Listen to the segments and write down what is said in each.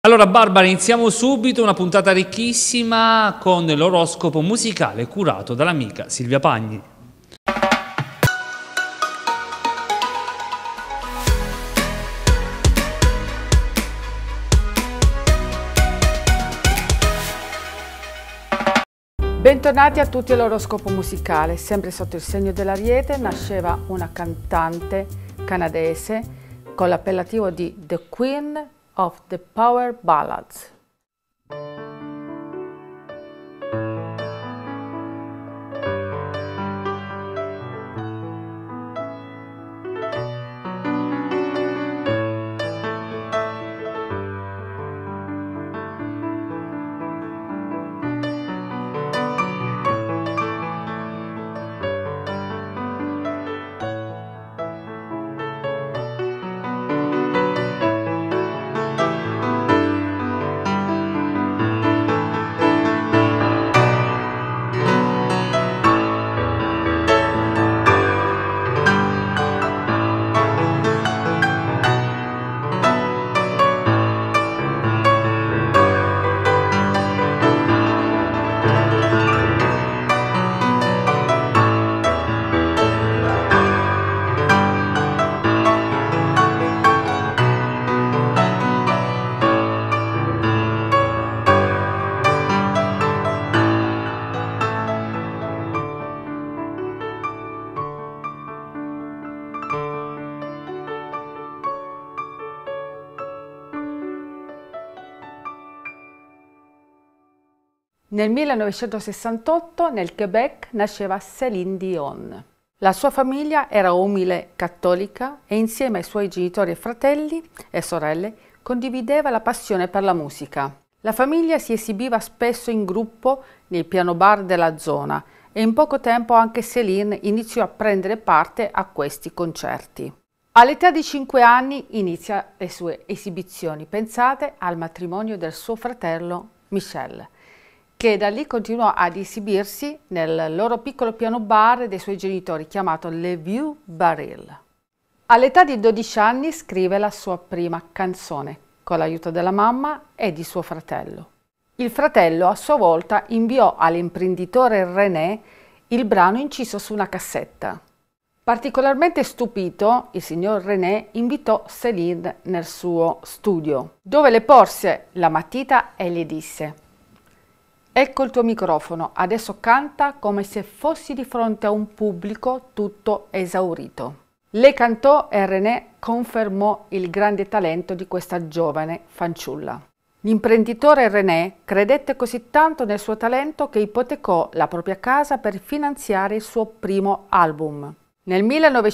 Allora Barbara, iniziamo subito una puntata ricchissima con l'oroscopo musicale curato dall'amica Silvia Pagni. Bentornati a tutti all'oroscopo musicale. Sempre sotto il segno dell'Ariete nasceva una cantante canadese con l'appellativo di The Queen of the Power Ballads. Nel 1968 nel Quebec nasceva Céline Dion. La sua famiglia era umile cattolica e insieme ai suoi genitori e fratelli e sorelle condivideva la passione per la musica. La famiglia si esibiva spesso in gruppo nei piano bar della zona e in poco tempo anche Céline iniziò a prendere parte a questi concerti. All'età di 5 anni inizia le sue esibizioni. Pensate al matrimonio del suo fratello Michel, che da lì continuò ad esibirsi nel loro piccolo piano bar dei suoi genitori chiamato Le Vieux Baril. All'età di 12 anni scrive la sua prima canzone con l'aiuto della mamma e di suo fratello. Il fratello a sua volta inviò all'imprenditore René il brano inciso su una cassetta. Particolarmente stupito, il signor René invitò Céline nel suo studio, dove le porse la matita e le disse: «Ecco il tuo microfono, adesso canta come se fossi di fronte a un pubblico tutto esaurito». Le cantò e René confermò il grande talento di questa giovane fanciulla. L'imprenditore René credette così tanto nel suo talento che ipotecò la propria casa per finanziare il suo primo album. Nel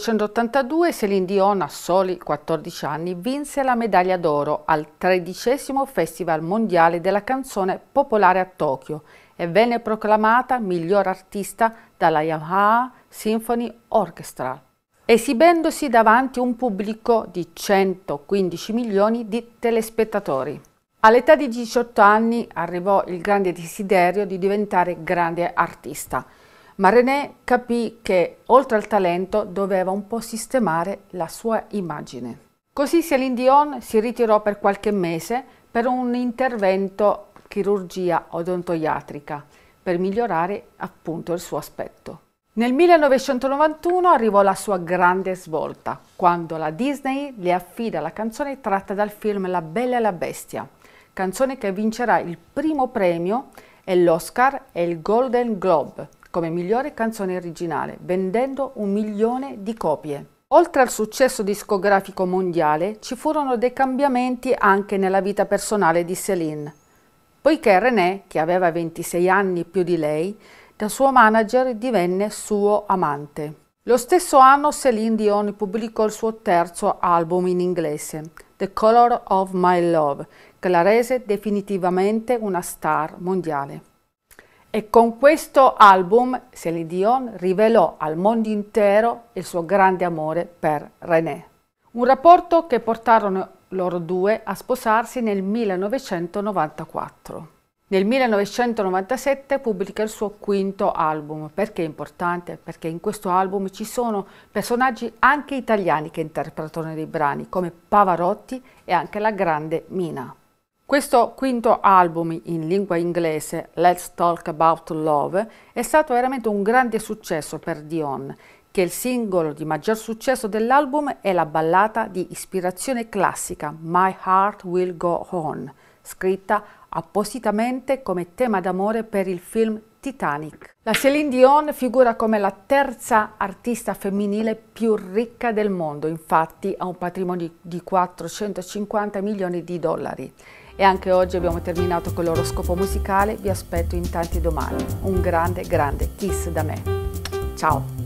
1982 Céline Dion, a soli 14 anni, vinse la medaglia d'oro al 13° Festival Mondiale della Canzone Popolare a Tokyo e venne proclamata miglior artista dalla Yamaha Symphony Orchestra, esibendosi davanti a un pubblico di 115 milioni di telespettatori. All'età di 18 anni arrivò il grande desiderio di diventare grande artista, ma René capì che, oltre al talento, doveva un po' sistemare la sua immagine. Così Céline Dion si ritirò per qualche mese per un intervento chirurgia odontoiatrica per migliorare appunto il suo aspetto. Nel 1991 arrivò la sua grande svolta, quando la Disney le affida la canzone tratta dal film La Bella e la Bestia, canzone che vincerà il primo premio e l'Oscar e il Golden Globe come migliore canzone originale, vendendo 1 milione di copie. Oltre al successo discografico mondiale, ci furono dei cambiamenti anche nella vita personale di Céline, poiché René, che aveva 26 anni più di lei, da suo manager divenne suo amante. Lo stesso anno Céline Dion pubblicò il suo terzo album in inglese, The Color of My Love, che la rese definitivamente una star mondiale. E con questo album Céline Dion rivelò al mondo intero il suo grande amore per René. Un rapporto che portarono loro due a sposarsi nel 1994. Nel 1997 pubblica il suo quinto album. Perché è importante? Perché in questo album ci sono personaggi anche italiani che interpretano dei brani, come Pavarotti e anche la grande Mina. Questo quinto album in lingua inglese, Let's Talk About Love, è stato veramente un grande successo per Dion, che il singolo di maggior successo dell'album è la ballata di ispirazione classica My Heart Will Go On, scritta appositamente come tema d'amore per il film Titanic. La Céline Dion figura come la terza artista femminile più ricca del mondo, infatti ha un patrimonio di 450 milioni di dollari. E anche oggi abbiamo terminato con l'oroscopo musicale, vi aspetto in tanti domani. Un grande kiss da me. Ciao!